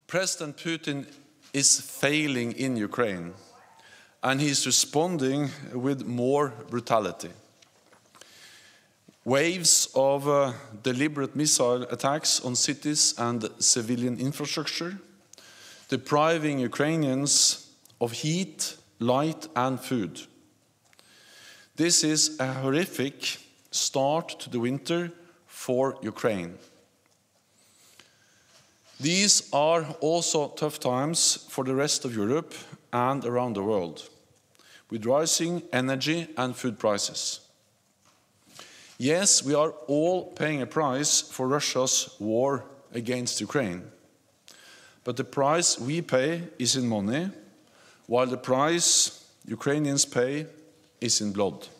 President Putin is failing in Ukraine, and he's responding with more brutality. Waves of deliberate missile attacks on cities and civilian infrastructure, depriving Ukrainians of heat, light and food. This is a horrific start to the winter for Ukraine. These are also tough times for the rest of Europe and around the world, with rising energy and food prices. Yes, we are all paying a price for Russia's war against Ukraine, but the price we pay is in money, while the price Ukrainians pay is in blood.